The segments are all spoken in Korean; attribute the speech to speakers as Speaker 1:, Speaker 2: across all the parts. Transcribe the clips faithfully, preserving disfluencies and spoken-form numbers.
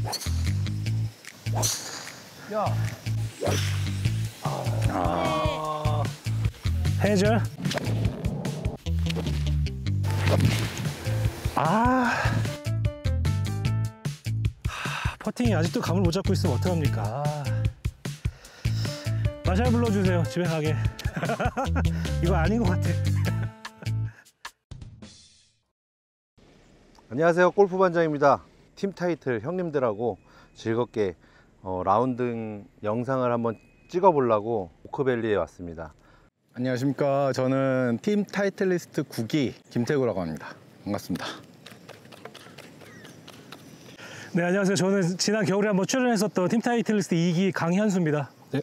Speaker 1: 야.
Speaker 2: 아. 해줘. 아. 퍼팅이 아직도 감을 못 잡고 있으면 어떡합니까? 마샬 불러주세요. 집에 가게. 이거 아닌 것 같아.
Speaker 1: 안녕하세요, 골프 반장입니다. 팀 타이틀 형님들하고 즐겁게 어, 라운딩 영상을 한번 찍어보려고 오크밸리에 왔습니다.
Speaker 3: 안녕하십니까. 저는 팀 타이틀리스트 구 기 김태구라고 합니다. 반갑습니다.
Speaker 2: 네, 안녕하세요. 저는 지난 겨울에 한번 출연했었던 팀 타이틀리스트 이 기 강현수입니다. 네.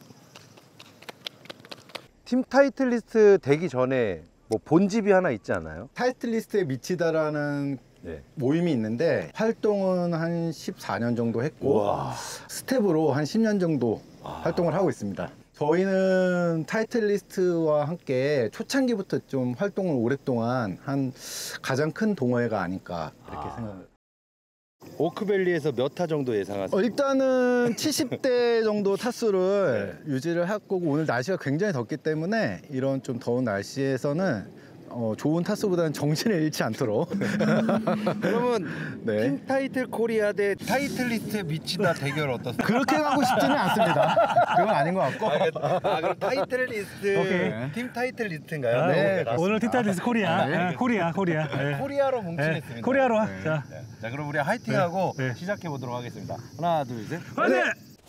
Speaker 1: 팀 타이틀리스트 되기 전에 뭐 본집이 하나 있지 않아요?
Speaker 3: 타이틀리스트에 미치다라는
Speaker 1: 네.
Speaker 3: 모임이 있는데 활동은 한 십사 년 정도 했고
Speaker 1: 우와.
Speaker 3: 스텝으로 한 십 년 정도 아. 활동을 하고 있습니다. 저희는 타이틀리스트와 함께 초창기부터 좀 활동을 오랫동안 한 가장 큰 동호회가 아닐까 이렇게 아. 생각합니다.
Speaker 1: 오크밸리에서 몇 타 정도 예상하세요?
Speaker 3: 어, 일단은 칠십 대 정도 타수를 네. 유지를 할 거고, 오늘 날씨가 굉장히 덥기 때문에 이런 좀 더운 날씨에서는 어, 좋은 타수보다는 정신을 잃지 않도록.
Speaker 1: 그러면
Speaker 3: 네.
Speaker 1: 팀 타이틀 코리아 대 타이틀리스트에 미치다 대결 어떻습니까?
Speaker 3: 그렇게 하고 싶지는 않습니다. 그건 아닌 것 같고.
Speaker 1: 아, 그럼 타이틀리스트
Speaker 2: 오케이.
Speaker 1: 팀 타이틀리스트인가요?
Speaker 2: 아,
Speaker 3: 네,
Speaker 2: 오, 오늘 팀 타이틀리스트 코리아.
Speaker 3: 네.
Speaker 2: 네, 코리아, 코리아. 네.
Speaker 1: 코리아로 뭉치겠습니다.
Speaker 2: 네, 코리아로.
Speaker 3: 네.
Speaker 2: 자,
Speaker 1: 네. 자, 그럼 우리 화이팅하고
Speaker 2: 네. 네.
Speaker 1: 시작해 보도록 하겠습니다. 하나, 둘, 셋.
Speaker 2: 화이팅!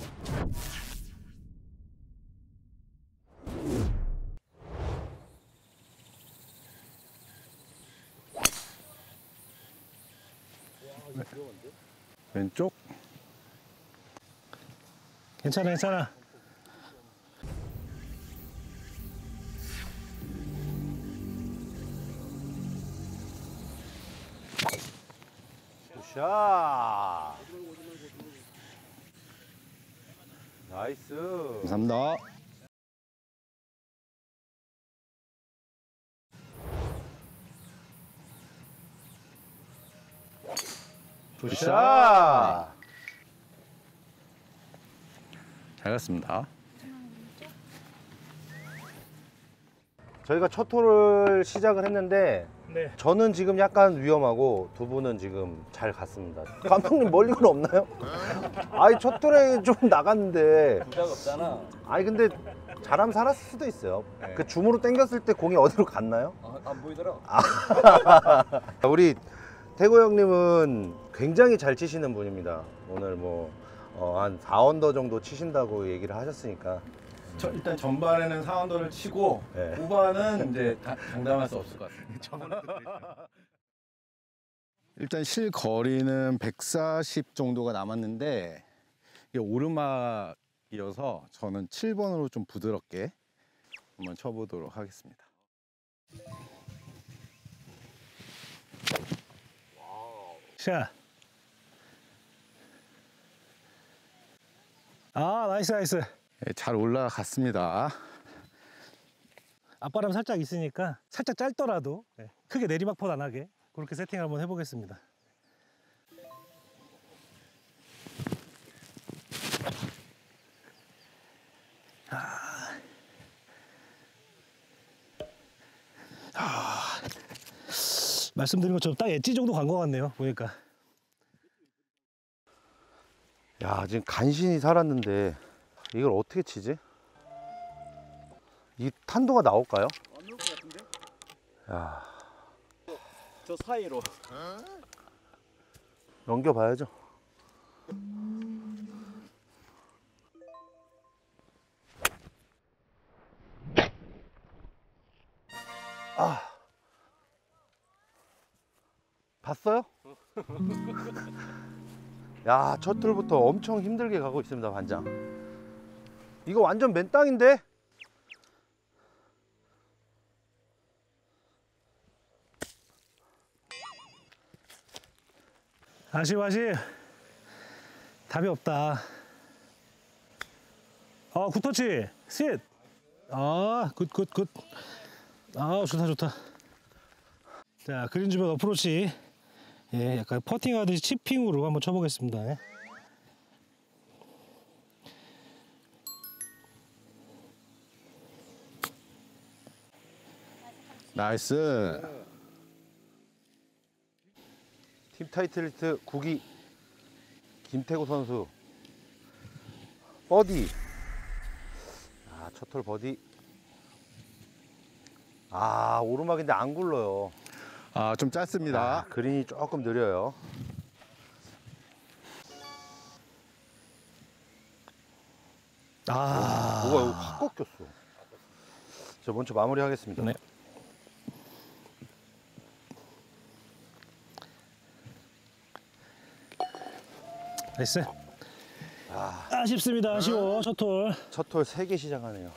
Speaker 3: 왼쪽.
Speaker 2: 괜찮아, 괜찮아.
Speaker 1: 샷. 나이스.
Speaker 3: 감사합니다.
Speaker 1: 굿샷.
Speaker 3: 잘 갔습니다.
Speaker 1: 저희가 첫 홀을 시작을 했는데
Speaker 2: 네.
Speaker 1: 저는 지금 약간 위험하고 두 분은 지금 잘 갔습니다. 감독님 멀리건 없나요? 아니 첫 홀에 좀 나갔는데
Speaker 4: 부작 없잖아.
Speaker 1: 아니 근데 잘하면 살았을 수도 있어요.
Speaker 4: 네.
Speaker 1: 그 줌으로 당겼을 때 공이 어디로 갔나요?
Speaker 4: 아, 안 보이더라.
Speaker 1: 우리 태구 형님은 굉장히 잘 치시는 분입니다. 오늘 뭐 한 사 언더 정도 치신다고 얘기를 하셨으니까
Speaker 3: 저, 일단 전반에는 사 언더를 치고
Speaker 1: 네.
Speaker 3: 후반은 이제 다, 장담할 수 없을 것 같습니다. 일단 실거리는 백사십 정도가 남았는데 이게 오르막이어서 저는 칠 번으로 좀 부드럽게 한번 쳐보도록 하겠습니다.
Speaker 2: 샷. 아, 나이스, 나이스.
Speaker 3: 네, 잘 올라갔습니다.
Speaker 2: 앞바람 살짝 있으니까 살짝 짧더라도 네, 크게 내리막포 안 하게 그렇게 세팅을 한번 해보겠습니다. 아. 아. 말씀드린 것처럼 딱 엣지 정도 간 것 같네요, 보니까.
Speaker 1: 야 지금 간신히 살았는데 이걸 어떻게 치지? 이 탄도가 나올까요?
Speaker 4: 안 나올 것 같은데?
Speaker 1: 야
Speaker 4: 저 사이로.
Speaker 1: 넘겨봐야죠. 아 봤어요? 야, 첫 툴부터 엄청 힘들게 가고 있습니다, 반장. 이거 완전 맨 땅인데?
Speaker 2: 아쉬워, 아쉬워. 답이 없다. 어, 굿터치. 셋. 아, 굿, 굿, 굿. 아, 좋다, 좋다. 자, 그린 주변 어프로치. 예, 약간 퍼팅하듯이 치핑으로 한번 쳐보겠습니다. 예.
Speaker 3: 나이스.
Speaker 1: 팀 타이틀리스트 구 기 김태구 선수 버디. 아, 첫 홀 버디. 아, 오르막인데 안 굴러요.
Speaker 3: 아, 좀 짧습니다.
Speaker 1: 아, 그린이 조금 느려요.
Speaker 2: 아,
Speaker 1: 뭐가 여기 확 꺾였어. 저 먼저 마무리하겠습니다.
Speaker 2: 네. 나이스.
Speaker 1: 아,
Speaker 2: 아쉽습니다. 아쉬워. 첫 홀.
Speaker 1: 첫 홀 세 개 시작하네요.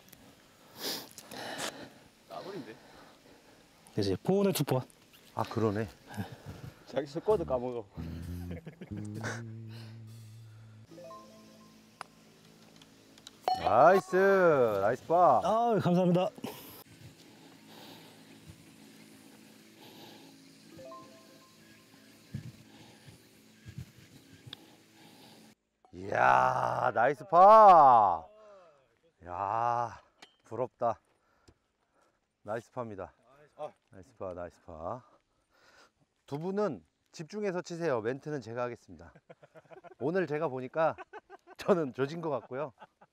Speaker 4: 따블인데?
Speaker 2: 이제 포온에 투포.
Speaker 1: 아, 그러네.
Speaker 4: 자기 스쿼드 까먹어.
Speaker 1: 나이스. 나이스 파.
Speaker 2: 아, 감사합니다.
Speaker 1: 이야, 나이스 파. 야, 부럽다. 나이스 파입니다. 나이스 파, 나이스 파. 두 분은 집중해서 치세요. 멘트는 제가 하겠습니다. 오늘 제가 보니까 저는 조진 것 같고요.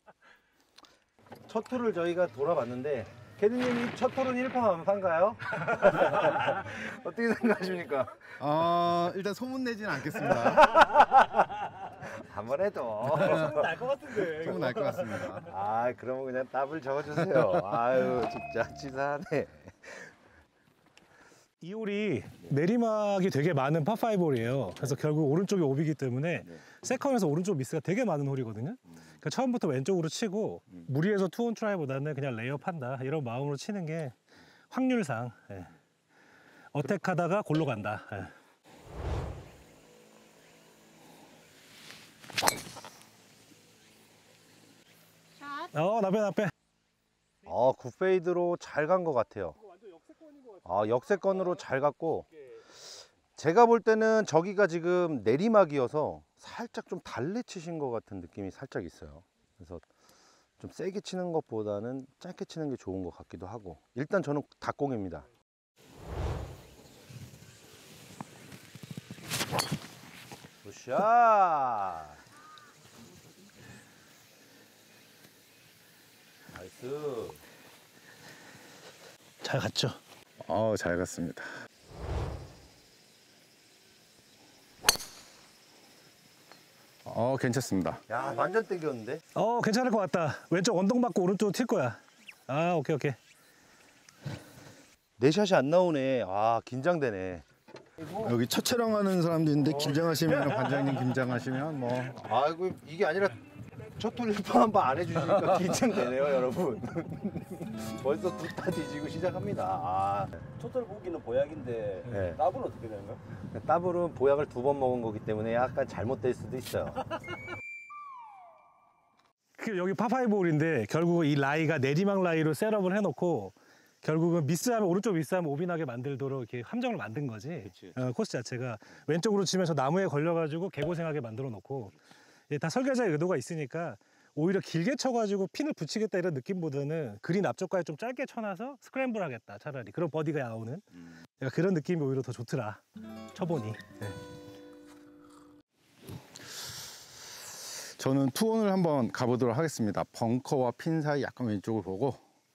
Speaker 1: 첫 홀을 저희가 돌아봤는데 캐디님이 첫 홀은 일 파 만파인가요? 어떻게 생각하십니까?
Speaker 3: 어, 일단 소문 내지는 않겠습니다.
Speaker 1: 한번 해도.
Speaker 4: 날것 같은데.
Speaker 3: 소문 날 것 같습니다.
Speaker 1: 아, 그러면 그냥 답을 적어주세요. 아유, 진짜 치사하네.
Speaker 2: 이 홀이 내리막이 되게 많은 파파이브 홀이에요. 그래서 결국 오른쪽이 오비기 때문에 세컨에서 오른쪽 미스가 되게 많은 홀이거든요. 그러니까 처음부터 왼쪽으로 치고 무리해서 투온 트라이보다는 그냥 레이업 한다 이런 마음으로 치는 게 확률상 예. 어택하다가 골로 간다. 예. 어, 나빼 나빼.
Speaker 1: 어, 굿페이드로 잘 간 것 같아요. 아, 역세권으로 잘 갔고, 제가 볼 때는 저기가 지금 내리막이어서 살짝 좀 달래 치신 것 같은 느낌이 살짝 있어요. 그래서 좀 세게 치는 것보다는 짧게 치는 게 좋은 것 같기도 하고. 일단 저는 닭공입니다. 굿샷. 나이스.
Speaker 2: 잘 갔죠.
Speaker 3: 어, 잘 갔습니다. 어, 괜찮습니다.
Speaker 1: 야, 완전 땡겼는데?
Speaker 2: 어, 괜찮을 것 같다. 왼쪽 언덕 맞고 오른쪽 튈 거야. 아, 오케이 오케이.
Speaker 1: 내 샷이 안 나오네. 아, 긴장되네.
Speaker 3: 여기 첫 촬영하는 사람도 있는데 긴장하시면 관장님 긴장하시면 뭐
Speaker 1: 아이고, 이게 아니라 첫 홀 일 파 한 번 안 해주시니까 긴장되네요, 여러분. 벌써 두 타 뒤지고 시작합니다. 아,
Speaker 4: 토탈 보기는 보약인데
Speaker 1: 네.
Speaker 4: 따블은 어떻게 되는 거야?
Speaker 1: 더블은 보약을 두 번 먹은 거기 때문에 약간 잘못될 수도 있어요.
Speaker 2: 그 여기 파파이브 홀인데 결국 이 라이가 내리막 라이로 셋업을 해놓고 결국은 미스하면 오른쪽 미스하면 오비나게 만들도록 이렇게 함정을 만든 거지. 어, 코스 자체가 왼쪽으로 치면 저 나무에 걸려가지고 개고생하게 만들어 놓고 예, 다 설계자의 의도가 있으니까 오히려 길게 쳐가지고 핀을 붙이겠다 이런 느낌보다는 그린 앞쪽까지 좀 짧게 쳐놔서 스크램블 하겠다 차라리 그런 버디가 나오는
Speaker 1: 음.
Speaker 2: 그러니까 그런 느낌이 오히려 더 좋더라 쳐보니. 네.
Speaker 3: 저는 투혼을 한번 가보도록 하겠습니다. 벙커와 핀 사이 약간 왼쪽을 보고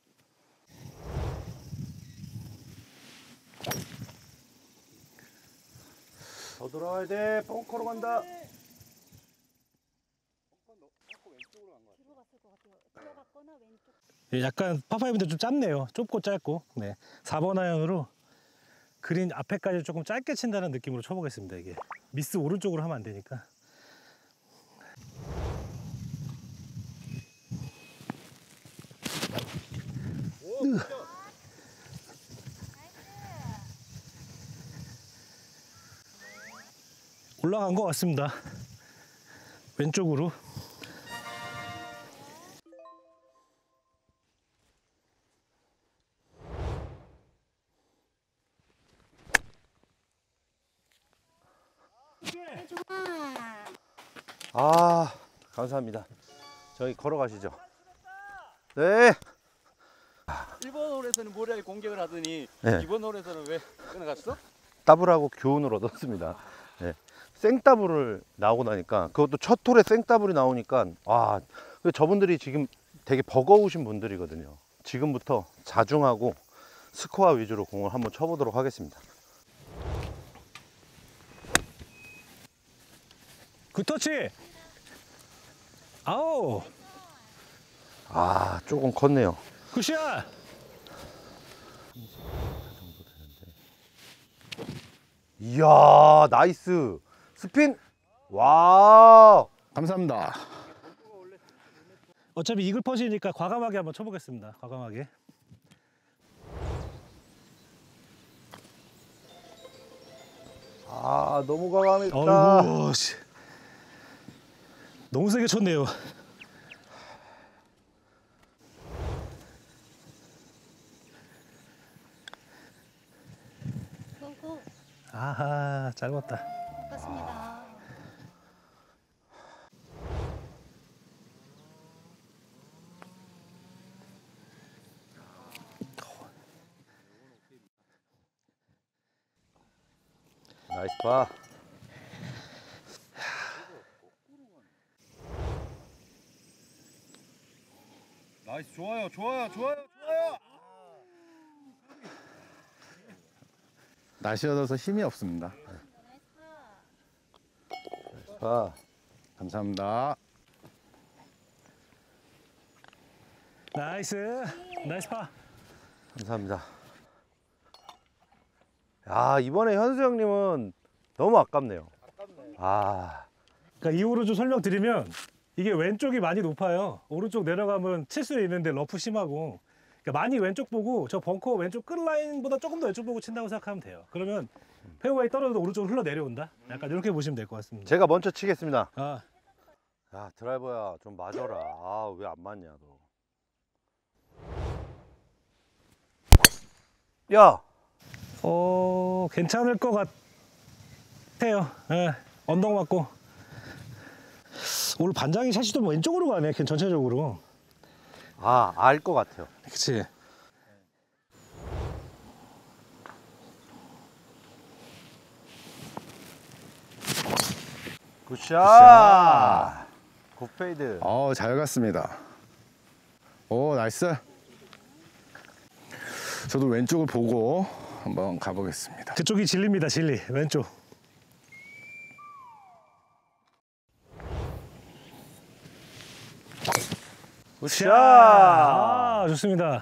Speaker 1: 더 돌아와야 돼. 벙커로 간다.
Speaker 2: 예, 약간 파파이브인데 좀 짧네요. 좁고 짧고. 네. 사 번 아이언으로 그린 앞에까지 조금 짧게 친다는 느낌으로 쳐보겠습니다. 이게 미스 오른쪽으로 하면 안 되니까. 으. 올라간 것 같습니다. 왼쪽으로.
Speaker 1: 아, 감사합니다. 저희 걸어가시죠. 네.
Speaker 4: 일 번 홀에서는 모래알 공격을 하더니
Speaker 1: 네.
Speaker 4: 이 번 홀에서는 왜 끊어갔어?
Speaker 1: 더블하고 교훈을 얻었습니다. 네. 생더블을 나오고 나니까 그것도 첫 홀에 생더블이 나오니까 와, 저분들이 지금 되게 버거우신 분들이거든요. 지금부터 자중하고 스코어 위주로 공을 한번 쳐보도록 하겠습니다.
Speaker 2: 굿터치. 아우.
Speaker 1: 아, 조금 컸네요.
Speaker 2: 굿샷.
Speaker 1: 이야, 나이스 스핀. 와,
Speaker 3: 감사합니다.
Speaker 2: 어차피 이글 퍼시니까 과감하게 한번 쳐보겠습니다. 과감하게.
Speaker 1: 아, 너무 과감했다.
Speaker 2: 어이구, 씨. 너무 세게 쳤네요.
Speaker 5: 고고
Speaker 2: 아하, 짧았다.
Speaker 5: 반갑습니다.
Speaker 1: 나이스 파.
Speaker 4: 나이스 좋아요 좋아요 좋아요 좋아요.
Speaker 3: 날씨여서 힘이 없습니다.
Speaker 1: 파.
Speaker 3: 감사합니다.
Speaker 2: 나이스. 나이스 파.
Speaker 1: 감사합니다. 야, 이번에 현수 형님은 너무 아깝네요. 아,
Speaker 2: 그러니까 이 홀을 좀 설명드리면 이게 왼쪽이 많이 높아요. 오른쪽 내려가면 칠 수 있는데 러프 심하고. 그러니까 많이 왼쪽 보고 저 벙커 왼쪽 끝라인보다 조금 더 왼쪽 보고 친다고 생각하면 돼요. 그러면 페어웨이 떨어져도 오른쪽으로 흘러 내려온다. 약간 이렇게 보시면 될 것 같습니다.
Speaker 1: 제가 먼저 치겠습니다.
Speaker 2: 아,
Speaker 1: 야, 드라이버야 좀 맞아라. 아, 왜 안 맞냐 너. 야,
Speaker 2: 어, 괜찮을 것 같아요. 예, 언덕 맞고. 오늘 반장이 샷이 좀 왼쪽으로 가네, 걔 전체적으로.
Speaker 1: 아, 알 것 같아요.
Speaker 2: 그치.
Speaker 1: 굿샷. 굿페이드.
Speaker 3: 어, 잘 갔습니다. 오, 나이스. 저도 왼쪽을 보고 한번 가보겠습니다.
Speaker 2: 그쪽이 진리입니다, 진리. 왼쪽.
Speaker 1: 굿샷.
Speaker 2: 아, 좋습니다.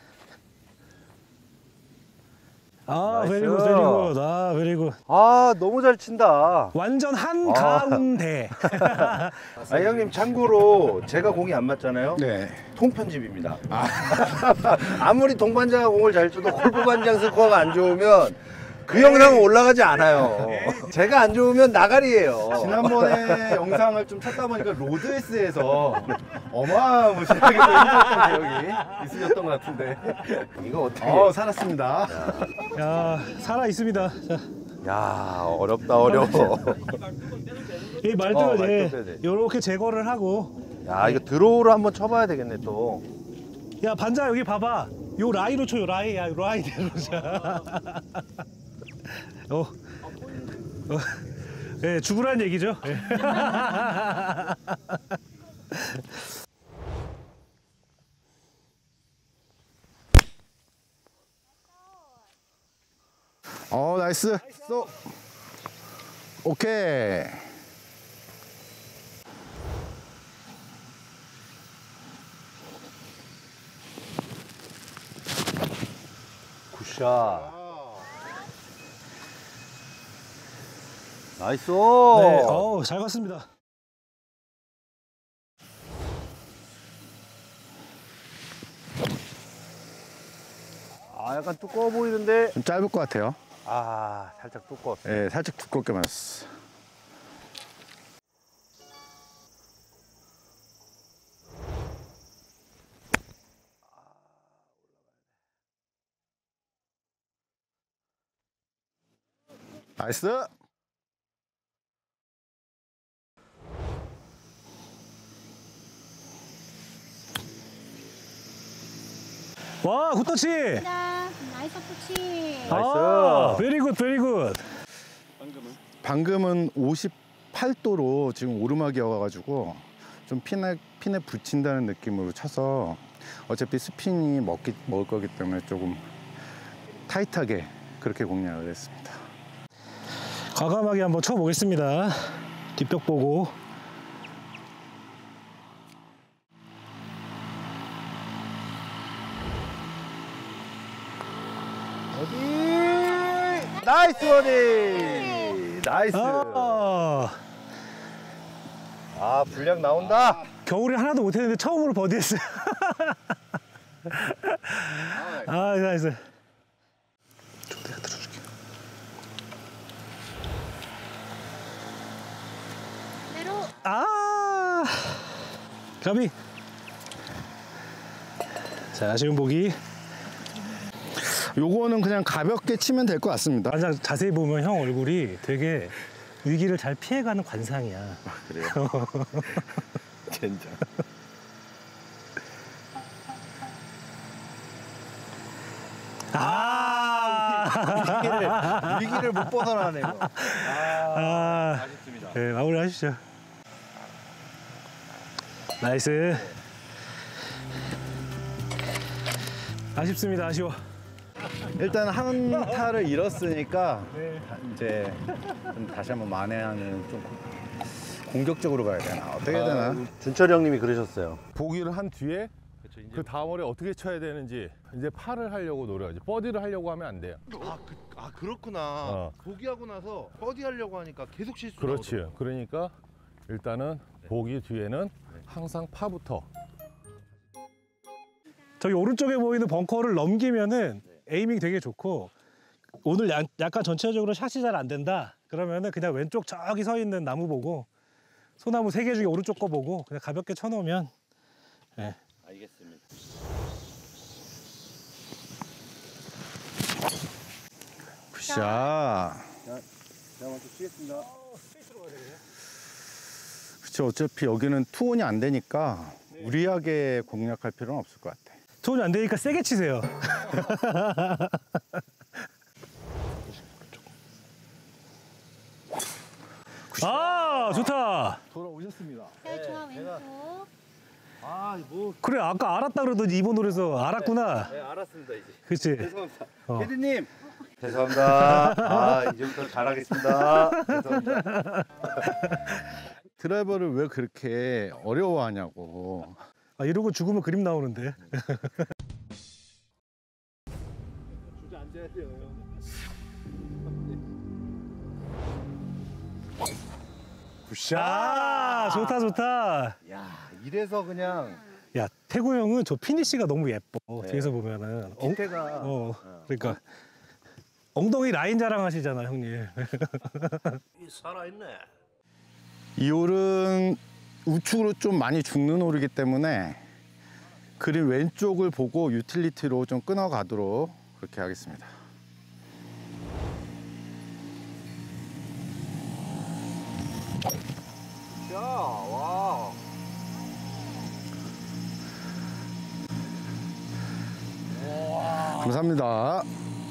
Speaker 2: 아,
Speaker 1: 나이스.
Speaker 2: 베리굿, 베리굿. 아, 베리굿.
Speaker 1: 아, 너무 잘 친다.
Speaker 2: 완전 한
Speaker 1: 아.
Speaker 2: 가운데.
Speaker 1: 아, 형님 참고로 제가 공이 안 맞잖아요.
Speaker 3: 네.
Speaker 1: 통편집입니다. 아무리 동반자가 공을 잘 쳐도 골프 반장 스코어가 안 좋으면 그 영상은 올라가지 않아요. 제가 안 좋으면 나가리예요.
Speaker 3: 지난번에 영상을 좀 찾다 보니까 로드에스에서 어마무시하게 또 힘들었던 기억이 있으셨던 것 같은데.
Speaker 1: 이거 어떻게?
Speaker 3: 어, 살았습니다.
Speaker 2: 야, 살아 있습니다. 자,
Speaker 1: 야, 어렵다 어려워.
Speaker 2: 이
Speaker 1: 어,
Speaker 2: 말도
Speaker 1: 말도
Speaker 2: 예,
Speaker 1: 빼야 돼.
Speaker 2: 요렇게 제거를 하고.
Speaker 1: 야, 이거 드로우를 한번 쳐봐야 되겠네 또.
Speaker 2: 야, 반장 여기 봐봐. 요 라이로 쳐요, 라이. 야, 라이대로 자. 어. 어. 예, 죽으란 얘기죠. 예.
Speaker 3: 어, 나이스. 쏘. 오케이.
Speaker 1: 굿샷. 나이스.
Speaker 2: 네, 어우, 잘 갔습니다.
Speaker 1: 아, 약간 두꺼워 보이는데.
Speaker 3: 좀 짧을 것 같아요.
Speaker 1: 아, 살짝 두꺼웠어.
Speaker 3: 예, 살짝 두껍게 맞았어. 나이스.
Speaker 2: 와, 굿터치.
Speaker 5: 자, 나이스 터치.
Speaker 2: 아, 베리 굿, 베리 굿.
Speaker 3: 방금은 오십팔 도로 지금 오르막이어가지고 좀 핀에, 핀에 붙인다는 느낌으로 쳐서 어차피 스핀이 먹기, 먹을 거기 때문에 조금 타이트하게 그렇게 공략을 했습니다.
Speaker 2: 과감하게 한번 쳐보겠습니다. 뒷벽 보고.
Speaker 1: 어디? 나이스 버디. 나이스.
Speaker 2: 아,
Speaker 1: 아, 분량 나온다.
Speaker 2: 겨울에 하나도 못했는데 처음으로 버디했어요. 아, 나이스. 좀 내가 들어줄게.
Speaker 5: 내로.
Speaker 2: 아, 가비. 자, 아쉬운 보기.
Speaker 3: 요거는 그냥 가볍게 치면 될 것 같습니다.
Speaker 2: 가장 자세히 보면 형 얼굴이 되게 위기를 잘 피해가는 관상이야.
Speaker 1: 그래요? 젠장.
Speaker 2: 아,
Speaker 1: 위기를, 위기를 못 벗어나네요.
Speaker 2: 아,
Speaker 4: 아쉽습니다.
Speaker 2: 네, 마무리 하시죠. 나이스. 아쉽습니다. 아쉬워.
Speaker 3: 일단 한 타를 잃었으니까 이제 좀 다시 한번 만회하는 좀 공격적으로 가야 되나 어떻게 해야 되나.
Speaker 1: 준철이 형님이 그러셨어요.
Speaker 6: 보기를 한 뒤에 그 다음 홀에 어떻게 쳐야 되는지 이제 파를 하려고 노려야지. 버디를 하려고 하면 안 돼요.
Speaker 4: 아, 그, 아 그렇구나.
Speaker 6: 어.
Speaker 4: 보기하고 나서 버디 하려고 하니까 계속 실수.
Speaker 6: 그렇지. 그러니까 일단은 보기 뒤에는 항상 파부터.
Speaker 2: 저기 오른쪽에 보이는 벙커를 넘기면은 에이밍이 되게 좋고, 오늘 야, 약간 전체적으로 샷이 잘 안 된다 그러면은 그냥 왼쪽 저기 서 있는 나무 보고, 소나무 세 개 중에 오른쪽 거 보고 그냥 가볍게 쳐놓으면. 네.
Speaker 4: 알겠습니다.
Speaker 3: 굿샷.
Speaker 4: 제가 먼저 치겠습니다.
Speaker 3: 그렇죠. 어차피 여기는 투혼이 안 되니까 무리하게 공략할 필요는 없을 것 같아.
Speaker 2: 돈이 안 되니까 세게 치세요. 아, 좋다.
Speaker 3: 돌아오셨습니다.
Speaker 5: 잘 좋아, 왼쪽.
Speaker 4: 아, 뭐.
Speaker 2: 그래, 아까 알았다 그러더니 이번 홀에서 알았구나.
Speaker 4: 네, 알았습니다 이제.
Speaker 2: 그치?
Speaker 4: 죄송합니다.
Speaker 2: 어.
Speaker 4: 캐디님.
Speaker 1: 죄송합니다. 아, 이제부터 잘하겠습니다. 죄송합니다.
Speaker 3: 드라이버를 왜 그렇게 어려워하냐고.
Speaker 2: 아, 이러고 죽으면 그림 나오는데.
Speaker 4: 주저앉아야 돼요.
Speaker 1: 굿샷.
Speaker 2: 아, 좋다, 좋다.
Speaker 1: 야, 이래서 그냥
Speaker 2: 야, 태구 형은 저 피니시가 너무 예뻐. 뒤에서 보면은. 엉,
Speaker 1: 밑에가
Speaker 2: 어, 그러니까. 엉덩이 라인 자랑하시잖아, 형님.
Speaker 1: 살아있네.
Speaker 3: 이 홀은 우측으로 좀 많이 죽는 홀이기 때문에 그린 왼쪽을 보고 유틸리티로 좀 끊어가도록 그렇게 하겠습니다.
Speaker 1: 야, 와.
Speaker 3: 감사합니다.
Speaker 1: 와,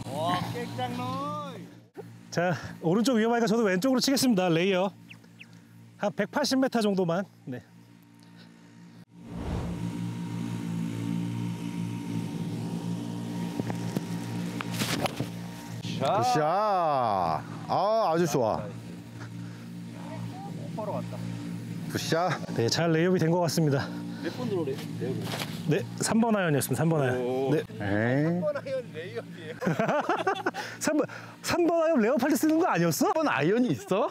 Speaker 1: 깽장놀.
Speaker 2: 자, 오른쪽 위험하니까 저도 왼쪽으로 치겠습니다. 레이어. 한 백팔십 미터 정도만. 네.
Speaker 3: 굿샷. 아, 아주 좋아.
Speaker 1: 바로 갔다.
Speaker 3: 굿샷.
Speaker 2: 네, 잘 레이업이 된 것 같습니다.
Speaker 4: 몇 번 들어오래?
Speaker 2: 네, 삼 번 아이언이었습니다. 삼 번 아이언. 네.
Speaker 3: 에이.
Speaker 4: 뻔하연 레이업이에요.
Speaker 2: 삼 번, 삼 번 아이언 레이업할 때 쓰는 거 아니었어?
Speaker 3: 한번 아이언이 있어?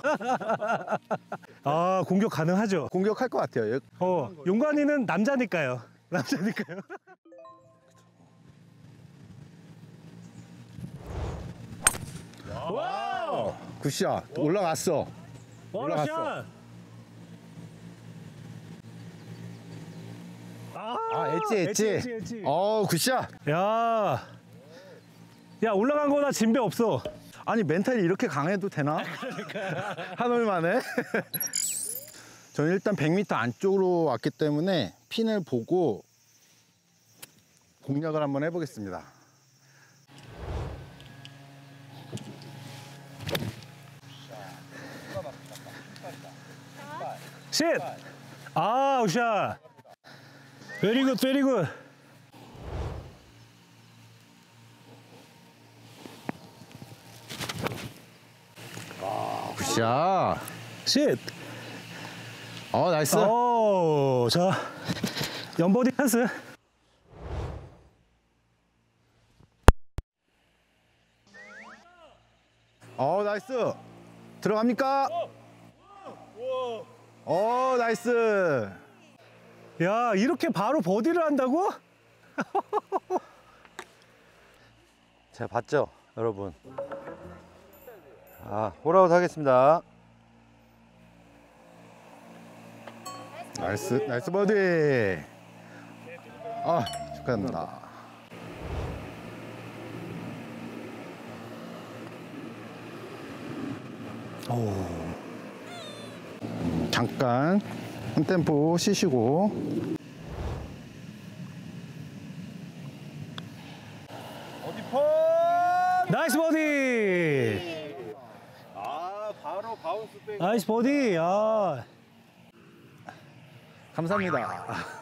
Speaker 2: 아, 공격 가능하죠.
Speaker 3: 공격할 것 같아요.
Speaker 2: 어, 용관이는 남자니까요. 남자니까요. 와우!
Speaker 3: 굿샷. 올라갔어. 올라갔어.
Speaker 2: 원샷! 아,
Speaker 3: 아, 엣지, 엣지.
Speaker 2: 엣지, 엣지.
Speaker 3: 어, 굿샷.
Speaker 2: 야, 야, 올라간 거나 진배 없어.
Speaker 3: 아니, 멘탈이 이렇게 강해도 되나? 한 올 만에. 저는 일단 백 미터 안쪽으로 왔기 때문에 핀을 보고 공략을 한번 해보겠습니다.
Speaker 2: 쉣! 아, 굿샷! 베리 굿, 베리 굿!
Speaker 3: 굿샷.
Speaker 2: 쉣!
Speaker 3: 어, 나이스.
Speaker 2: 오, 자, 연버디 찬스.
Speaker 3: 어, 나이스. 들어갑니까? 어, 나이스.
Speaker 2: 야, 이렇게 바로 버디를 한다고?
Speaker 1: 제가 봤죠, 여러분. 아, 홀아웃 하겠습니다.
Speaker 3: 나이스, 나이스 버디. 아, 축하합니다.
Speaker 2: 오.
Speaker 3: 잠깐 한 템포 쉬시고.
Speaker 4: 어디 펀!
Speaker 2: 나이스 버디!
Speaker 4: 아, 바로 바운스 백.
Speaker 2: 나이스 버디! 아.
Speaker 3: 감사합니다.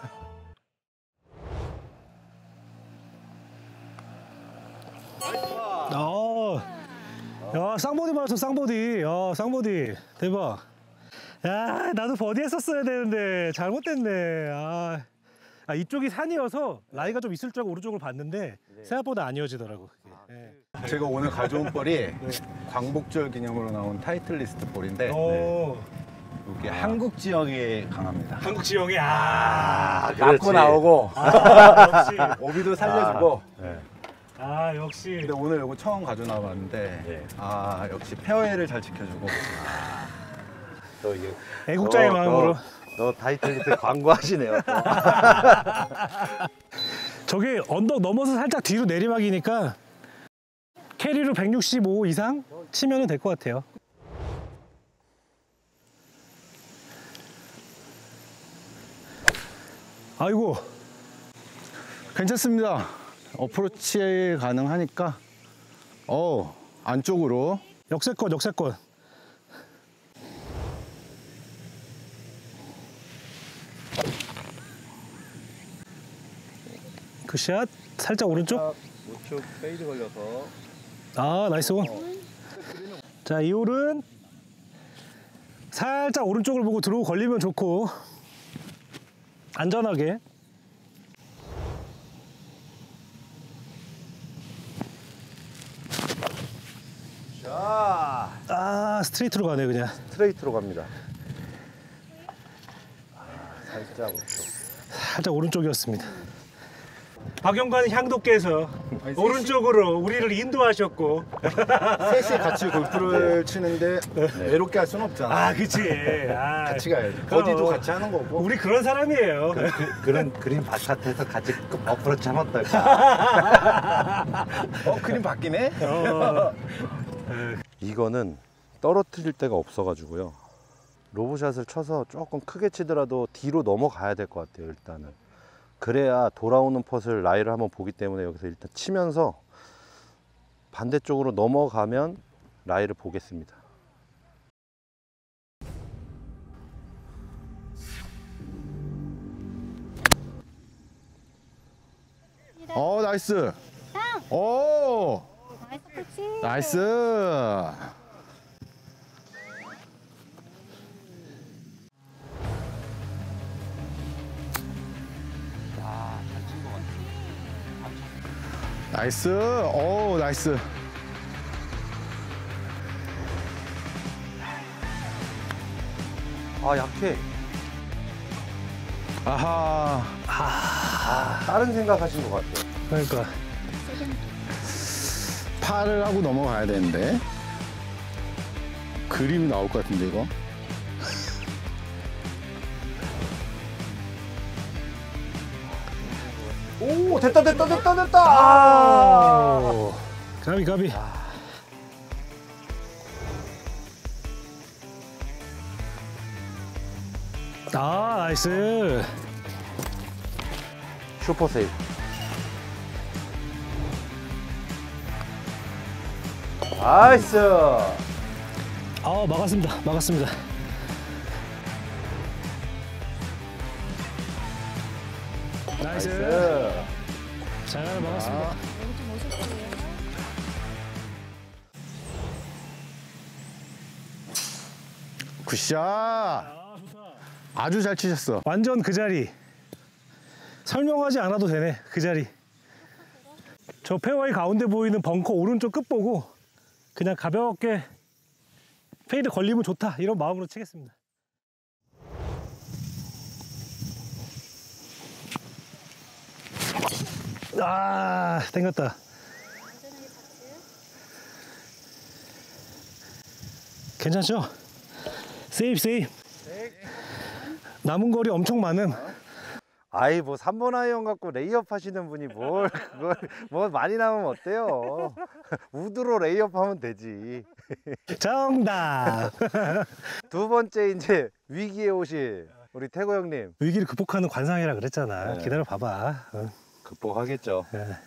Speaker 2: 어. 야, 쌍버디 맞았어, 쌍버디. 야, 쌍버디. 대박. 야, 나도 버디 했었어야 되는데 잘못됐네. 아. 아, 이쪽이 산이어서 라이가 좀 있을 줄 알고 오른쪽을 봤는데 생각보다 안 이어지더라고. 예.
Speaker 3: 제가 오늘 가져온 볼이 광복절 기념으로 나온 타이틀리스트 볼인데
Speaker 2: 오.
Speaker 3: 이게 한국 지역에 강합니다.
Speaker 2: 한국 지형이 아,
Speaker 3: 맞고 나오고
Speaker 2: 아, 역시.
Speaker 3: 오비도 살려주고.
Speaker 2: 아, 역시.
Speaker 3: 근데 오늘 이거 처음 가져 나왔는데 아 역시 페어웨이를 잘 지켜주고.
Speaker 1: 또 이게
Speaker 2: 애국자의
Speaker 1: 너,
Speaker 2: 마음으로.
Speaker 1: 너, 너 타이틀리스트 광고하시네요. 또.
Speaker 2: 저게 언덕 넘어서 살짝 뒤로 내리막이니까 캐리로 백육십오 이상 치면 될 것 같아요. 아이고,
Speaker 3: 괜찮습니다. 어프로치 가능하니까 어 안쪽으로.
Speaker 2: 역세권, 역세권. 굿샷. 살짝 오른쪽.
Speaker 4: 우측 페이드 걸려서.
Speaker 2: 아, 나이스 원. 자, 이 홀은 살짝 오른쪽을 보고 들어오고 걸리면 좋고 안전하게.
Speaker 1: 자,
Speaker 2: 아, 스트레이트로 가네 그냥.
Speaker 1: 스트레이트로 갑니다. 아, 살짝 우측.
Speaker 2: 살짝 오른쪽이었습니다. 박영관 향도께서 오른쪽으로 우리를 인도하셨고.
Speaker 3: 셋이 같이 골프를 치는데 외롭게 할 수는 없잖아.
Speaker 2: 아, 그치. 아,
Speaker 3: 같이 가야지.
Speaker 2: 그럼.
Speaker 3: 버디도 같이 하는 거고.
Speaker 2: 우리 그런 사람이에요.
Speaker 1: 그런 그린 바깥에서 같이 어프로 참았다.
Speaker 3: 어 그림 바뀌네.
Speaker 2: 어.
Speaker 1: 이거는 떨어뜨릴 데가 없어가지고요. 로브샷을 쳐서 조금 크게 치더라도 뒤로 넘어가야 될 것 같아요. 일단은 그래야 돌아오는 펫을 라이를 한번 보기 때문에 여기서 일단 치면서 반대쪽으로 넘어가면 라이를 보겠습니다.
Speaker 3: 어 나이스.
Speaker 5: 땅!
Speaker 3: 오
Speaker 5: 나이스 터치.
Speaker 3: 나이스. 나이스. 오 나이스.
Speaker 1: 아, 약해.
Speaker 3: 아하.
Speaker 1: 아, 다른 생각하신 것 같아요.
Speaker 2: 그러니까.
Speaker 3: 팔을 하고 넘어가야 되는데 그림이 나올 것 같은데 이거.
Speaker 1: 오, 됐다, 됐다, 됐다, 됐다. 아,
Speaker 2: 오. 가비, 가비. 아, 나이스.
Speaker 1: 슈퍼 세이브. 나이스.
Speaker 2: 아, 막았습니다. 막았습니다. 나이스.
Speaker 1: 나이스.
Speaker 2: 잘 막았습니다.
Speaker 5: 여기 좀 오실 거예요.
Speaker 3: 굿샷.
Speaker 2: 아, 좋다.
Speaker 3: 아주 잘 치셨어.
Speaker 2: 완전 그 자리. 설명하지 않아도 되네. 그 자리. 저 페어웨이 가운데 보이는 벙커 오른쪽 끝 보고 그냥 가볍게 페이드 걸리면 좋다 이런 마음으로 치겠습니다. 아, 땡겼다.
Speaker 5: 안전하게 잡지.
Speaker 2: 괜찮죠? 세이프 세이프. 남은 거리 엄청 많음.
Speaker 1: 아이 뭐 삼 번 아이언 갖고 레이업 하시는 분이 뭘 그걸 뭐 많이 나오면 어때요? 우드로 레이업 하면 되지.
Speaker 2: 정답.
Speaker 1: 두 번째 이제 위기에 오실 우리 태고 형님
Speaker 2: 위기를 극복하는 관상이라 그랬잖아.
Speaker 1: 네.
Speaker 2: 기다려 봐봐. 어.
Speaker 1: 극복하겠죠.
Speaker 2: 네.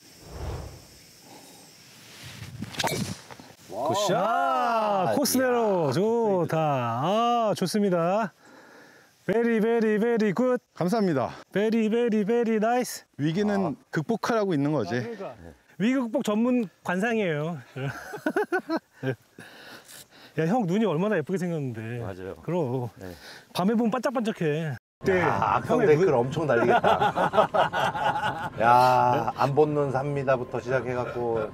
Speaker 1: 굿샷.
Speaker 2: 아, 코스대로 좋다. 아, 좋습니다. 베리 베리 베리 굿.
Speaker 3: 감사합니다.
Speaker 2: 베리 베리 베리 나이스.
Speaker 3: 위기는 극복하라고 있는 거지.
Speaker 2: 그러니까. 위기 극복 전문 관상이에요. 야, 형 눈이 얼마나 예쁘게 생겼는데.
Speaker 1: 맞아요.
Speaker 2: 그럼
Speaker 1: 네.
Speaker 2: 밤에 보면 반짝반짝해. 네.
Speaker 1: 아, 악성 댓글 엄청 달리겠다. 야, 안 본눈 삽니다부터 시작해갖고.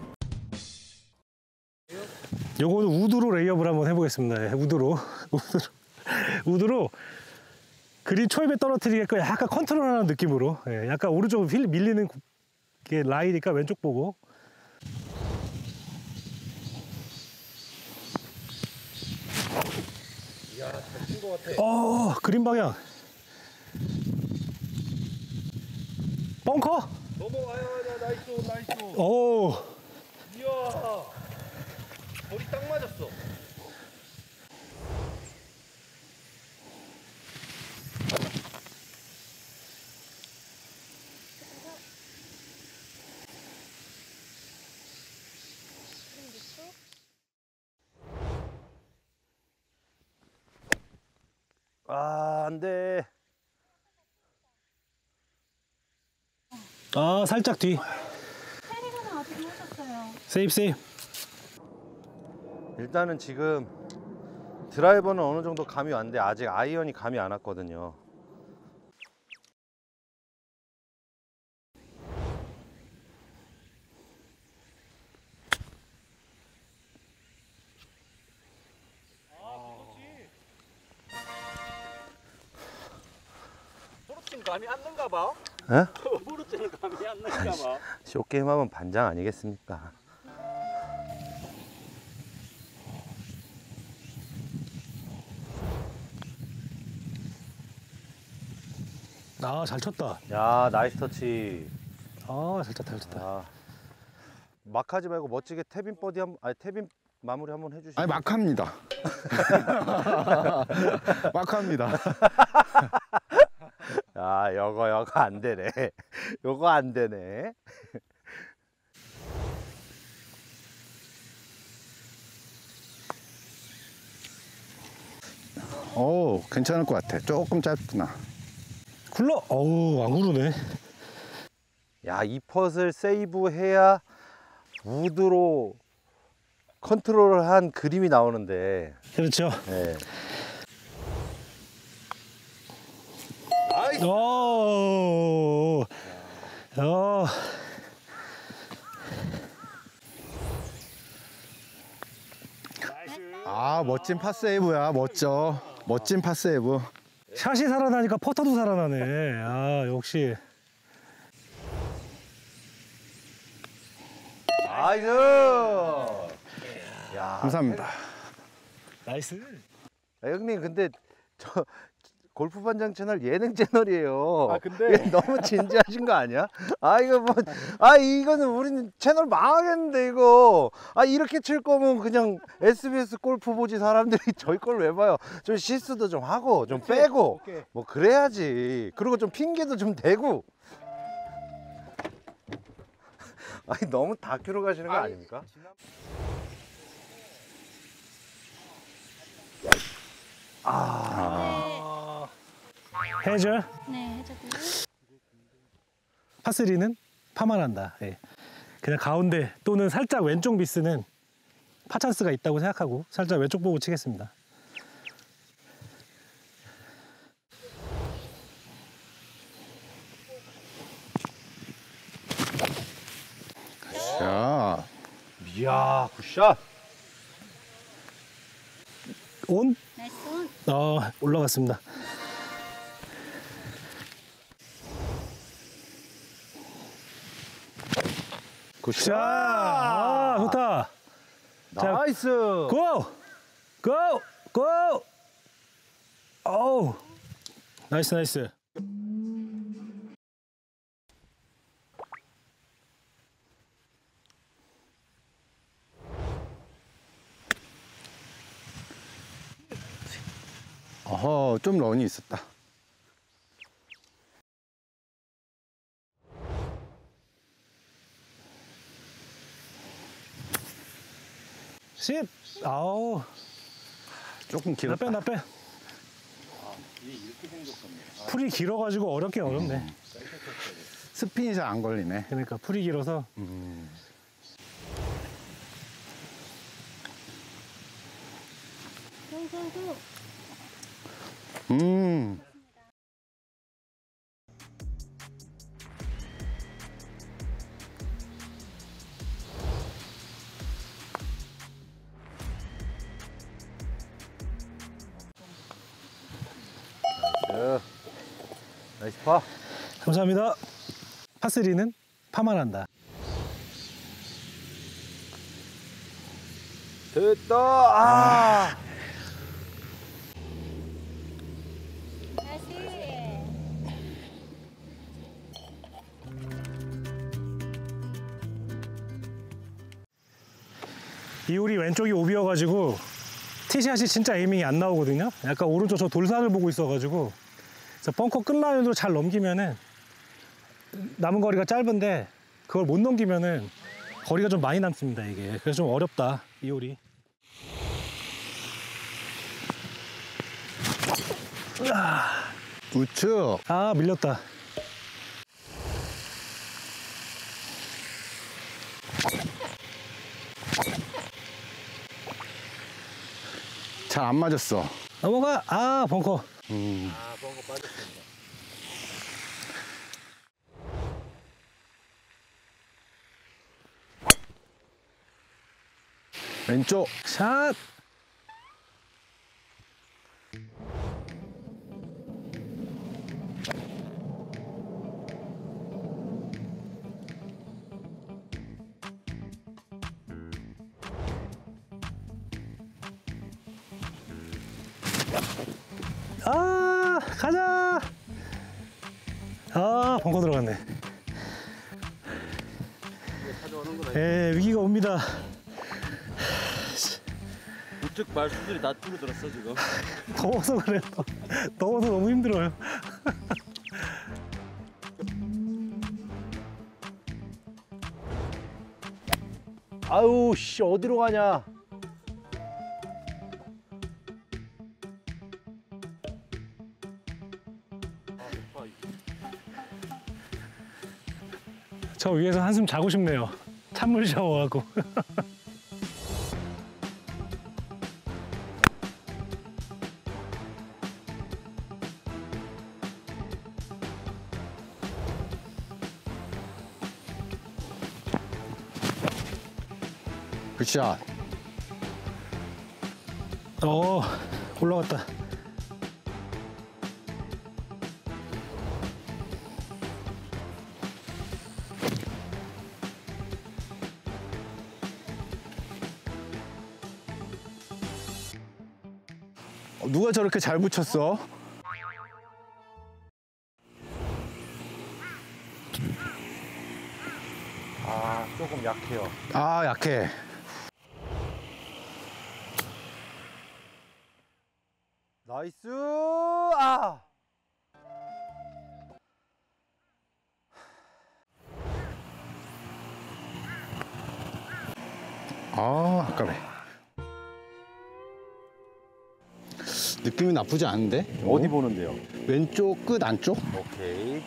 Speaker 2: 요거는 우드로 레이업을 한번 해보겠습니다. 예, 우드로. 우드로. 우드로 그린 초입에 떨어뜨리게끔 약간 컨트롤하는 느낌으로. 예, 약간 오른쪽으로 휠 밀리는 게 라이니까 왼쪽 보고. 어, 그린 방향. 벙커.
Speaker 4: 넘어와요. 나이스 나이스.
Speaker 2: 오.
Speaker 4: 이야. 거리 딱 맞았어.
Speaker 1: 아, 안 돼.
Speaker 2: 아, 살짝 뒤.
Speaker 5: 페리그는 어떻게 하셨어요?
Speaker 2: 세이프 세이프.
Speaker 1: 일단은 지금 드라이버는 어느 정도 감이 왔는데 아직 아이언이 감이 안 왔거든요.
Speaker 4: 포르치는 감이 안 는가 봐.
Speaker 1: 에?
Speaker 4: 포르치는 감이 안 는가 봐.
Speaker 1: 쇼게임 하면 반장 아니겠습니까?
Speaker 2: 아, 잘 쳤다.
Speaker 1: 야, 나이스 터치.
Speaker 2: 아, 잘 쳤다, 잘 쳤다.
Speaker 1: 아, 막 하지 말고 멋지게 태빈 버디 한, 아니 태빈 마무리 한번 해주시죠.
Speaker 3: 아니 막 합니다. 막 합니다.
Speaker 1: 야, 요거 요거 안 되네. 요거 안 되네.
Speaker 3: 오, 괜찮을 것 같아. 조금 짧구나.
Speaker 2: 굴러. 어우, 안 구르네.
Speaker 1: 야, 이 펫을 세이브해야 우드로 컨트롤한 그림이 나오는데.
Speaker 2: 그렇죠.
Speaker 1: 네.
Speaker 2: 오. 어.
Speaker 3: 아, 멋진 파세이브야. 멋져. 멋진 파세이브.
Speaker 2: 샷이 살아나니까 퍼터도 살아나네. 아, 역시.
Speaker 1: 나이스. 야,
Speaker 3: 감사합니다.
Speaker 2: 나이스.
Speaker 1: 야, 형님 근데 저 골프 반장 채널 예능 채널이에요.
Speaker 4: 아, 근데-
Speaker 1: 너무 진지하신 거 아니야? 아 이거 뭐, 아 이거는 우리는 채널 망하겠는데 이거. 아 이렇게 칠 거면 그냥 에스비에스 골프 보지 사람들이 저희 걸 왜 봐요? 좀 실수도 좀 하고 좀 빼고
Speaker 4: 오케이.
Speaker 1: 뭐 그래야지. 그리고 좀 핑계도 좀 대고. 아니 너무 다큐로 가시는 거
Speaker 4: 아니,
Speaker 1: 아닙니까? 아.
Speaker 2: 해저.
Speaker 5: 네, 해저드.
Speaker 2: 파쓰리는 파만 한다. 예. 그냥 가운데 또는 살짝 왼쪽 미스는 파 찬스가 있다고 생각하고 살짝 왼쪽 보고 치겠습니다.
Speaker 3: 야,
Speaker 1: 이야, 굿샷.
Speaker 2: 온?
Speaker 5: 나이스 온.
Speaker 2: 어, 올라갔습니다.
Speaker 3: 굿샷.
Speaker 2: 자, 아, 좋다. 자,
Speaker 1: 나이스.
Speaker 2: 고! 고! 고! 어우. 나이스, 나이스.
Speaker 3: 어허, 좀 런이 있었다.
Speaker 2: 십. 아우.
Speaker 3: 조금
Speaker 2: 나
Speaker 3: 길었다.
Speaker 2: 빼, 나 빼. 풀이 길어가지고 어렵긴 어렵네.
Speaker 3: 스핀이 잘 안 걸리네.
Speaker 2: 그러니까 풀이 길어서.
Speaker 5: 고고고.
Speaker 3: 음.
Speaker 1: 네. 나이스 파.
Speaker 2: 감사합니다. 파쓰리는 파만 한다.
Speaker 1: 됐다. 아.
Speaker 5: 다시.
Speaker 2: 이 홀이 왼쪽이 오비여가지고 티샷이 진짜 에이밍이 안 나오거든요. 약간 오른쪽 저 돌산을 보고 있어가지고 그래서 벙커 끝라인으로 잘 넘기면은 남은 거리가 짧은데 그걸 못 넘기면은 거리가 좀 많이 남습니다 이게. 그래서 좀 어렵다 이 홀이.
Speaker 3: 우측.
Speaker 2: 아 밀렸다.
Speaker 3: 잘 안 맞았어.
Speaker 2: 넘어가. 아 벙커.
Speaker 3: 음. 왼쪽.
Speaker 2: 샷. 아 가자. 아 벙커 들어갔네. 예 위기가 옵니다.
Speaker 4: 우측 말수들이 다 줄어들었어 지금.
Speaker 2: 더워서 그래요. 더워서 너무 힘들어요.
Speaker 1: 아유 씨 어디로 가냐.
Speaker 2: 저 위에서 한숨 자고 싶네요. 찬물 샤워하고.
Speaker 3: 굿샷.
Speaker 2: 어 올라갔다.
Speaker 3: 어, 누가 저렇게 잘 붙였어?
Speaker 1: 아 조금 약해요.
Speaker 3: 아, 약해.
Speaker 1: 나이스. 아.
Speaker 3: 아, 아까워. 느낌이 나쁘지 않은데?
Speaker 1: 어디 보는데요?
Speaker 3: 왼쪽 끝 안쪽?
Speaker 1: 오케이.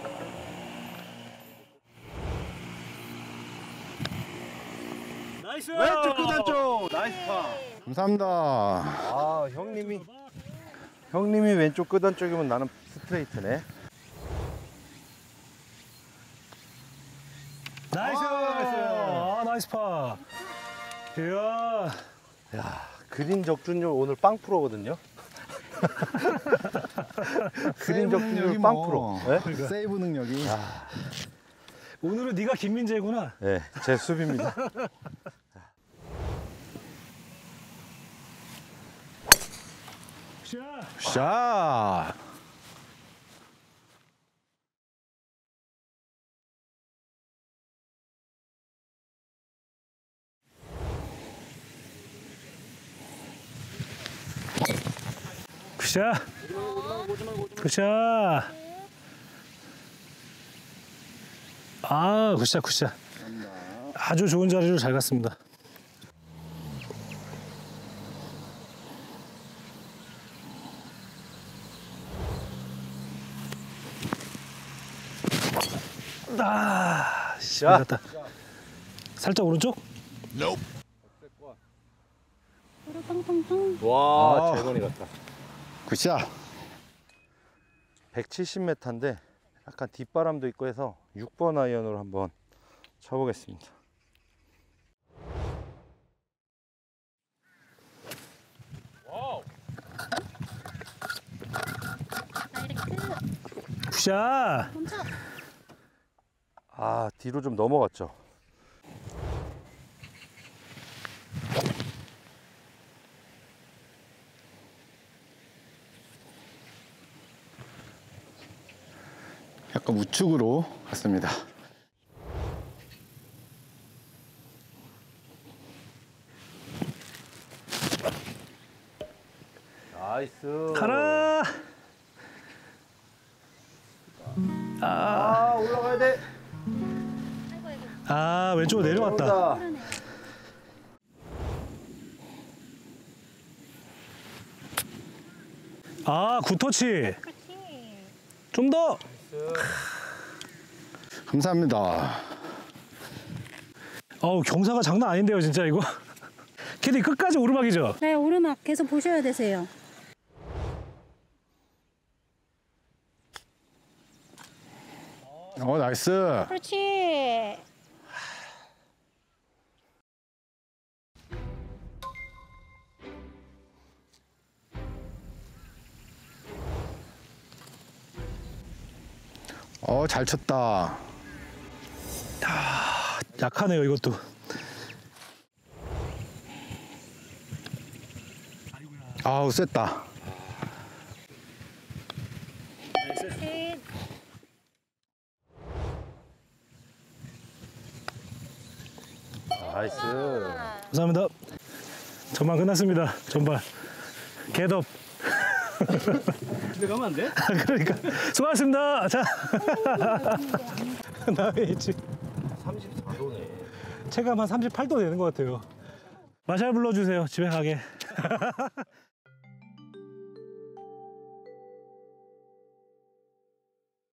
Speaker 2: 나이스!
Speaker 1: 왼쪽 끝 안쪽. 나이스 파.
Speaker 3: 감사합니다.
Speaker 1: 아, 형님이 형님이 왼쪽 끝 안쪽이면 나는 스트레이트네.
Speaker 2: 나이스! 아, 나이스 파. 이야.
Speaker 1: 야, 그린 적중률 오늘 빵 프로거든요. 그린 적중률 빵 프로. 네?
Speaker 3: 세이브 능력이.
Speaker 2: 오늘은 네가 김민재구나.
Speaker 1: 네, 제 수비입니다.
Speaker 2: 샷!
Speaker 3: 샷.
Speaker 2: 굿샷! 굿샷! 아, 굿샷, 굿샷. 아주 좋은 자리로 잘 갔습니다. 아, 씨,
Speaker 1: 자.
Speaker 2: 갔다. 살짝 오른쪽?
Speaker 5: 팡팡팡.
Speaker 1: 와,
Speaker 3: 아.
Speaker 1: 재건이 같다.
Speaker 3: 굿샷.
Speaker 1: 백칠십 미터인데 약간 뒷바람도 있고 해서 육 번 아이언으로 한번 쳐보겠습니다.
Speaker 5: 다이렉트.
Speaker 2: 굿샷!
Speaker 5: 먼저.
Speaker 1: 아, 뒤로 좀 넘어갔죠.
Speaker 3: 약간 우측으로 갔습니다.
Speaker 1: 나이스.
Speaker 2: 가라!
Speaker 1: 아, 올라가야 돼.
Speaker 5: 아이고 아이고.
Speaker 2: 아, 왼쪽으로 내려왔다.
Speaker 1: 올라온다.
Speaker 5: 그러네.
Speaker 2: 아, 굿터치.
Speaker 5: 그렇지.
Speaker 2: 좀 더.
Speaker 3: 감사합니다.
Speaker 2: 어우, 경사가 장난 아닌데요, 진짜 이거. 캐디 끝까지 오르막이죠?
Speaker 5: 네, 오르막 계속 보셔야 되세요.
Speaker 3: 어, 나이스.
Speaker 5: 그렇지.
Speaker 3: 어, 잘 쳤다.
Speaker 2: 약하네요, 이것도.
Speaker 3: 아우, 셌다.
Speaker 5: 셋.
Speaker 1: 나이스.
Speaker 2: 감사합니다. 전반 끝났습니다. 전반. 개덥.
Speaker 4: 집에 가면 안 돼?
Speaker 2: 그러니까. 수고하셨습니다. 자. 나의 있지.
Speaker 1: 삼십사 도네.
Speaker 2: 체감 한 삼십팔 도 되는 것 같아요. 마샬 불러주세요. 집에 가게.